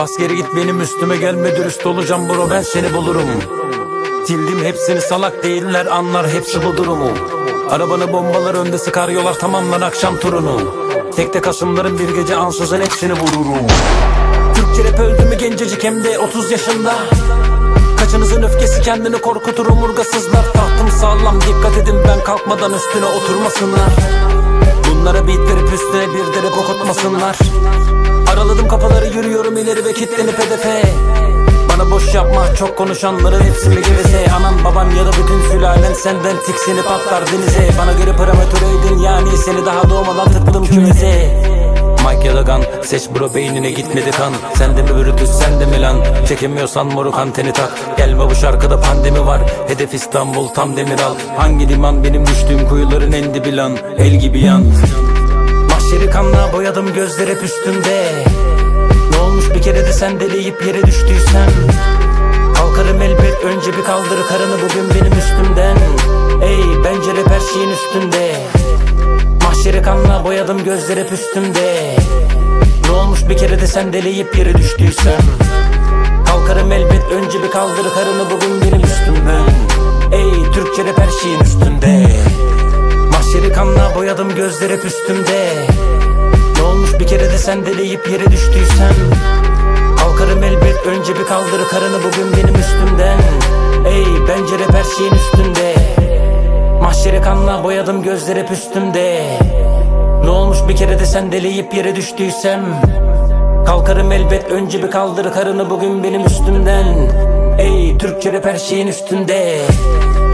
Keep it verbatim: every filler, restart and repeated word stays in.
Bas geri git, benim üstüme gelme, dürüst olacağım bro, ben seni bulurum. Sildim hepsini, salak değiller, anlar hepsi bu durumu. Arabanı bombalar önde sıkar, yolar tamamlar akşam turunu. Tek tek asımların bir gece ansızın hepsini vururum. Türkçe rap öldü mü gencecik, hem de otuz yaşında. Kaçınızın öfkesi kendini korkutur, omurgasızlar. Tahtım sağlam, dikkat edin ben kalkmadan üstüne oturmasınlar. Bunlara beat verip üstüne bir de rap okutmasınlar. Araladım kapıları, yürüyorum ileri ve kilitlenip hedefe. Bana boş yapma, çok konuşanların hepsi mi geveze? Anan baban ya da bütün sülalen senden tiksinip atlar denize. Bana göre parametreydin yani, seni daha doğmadan tıkladım kümese. Mike ya da gun, seç bro, beynine gitmedi kan. Sende mi Brutus, sende mi lan? Çekemiyorsan moruk anteni tak. Gelme, bu şarkıda pandemi var. Hedef İstanbul, tam Demiral. Hangi liman benim düştüğüm kuyuların en dibi lan? El gibi yan. Mahşeri kanla boyadım, gözler hep üstümde. Ne olmuş bir kere de sen deleyip yere düştüysem? Kalkarım elbet, önce bir kaldır karını bugün benim üstümden. Ey bence rap her şeyin üstünde. Mahşeri kanla boyadım, gözler hep üstümde. Ne olmuş bir kere de sen deleyip yere düştüysem? Kalkarım elbet, önce bir kaldır karını bugün benim üstümden. Ey Türkçe rap her şeyin üstünde. Mahşeri kanla boyadım, gözler hep üstümde. Ne olmuş bir kere de sen deleyip yere düştüysem? Kalkarım elbet, önce bir kaldır karını bugün benim üstümden. Ey bence rap her şeyin üstünde. Mahşeri kanla boyadım, gözler hep üstümde. Ne olmuş bir kere de sen deleyip yere düştüysem? Kalkarım elbet, önce bir kaldır karını bugün benim üstümden. Ey Türkçe rap her şeyin üstünde.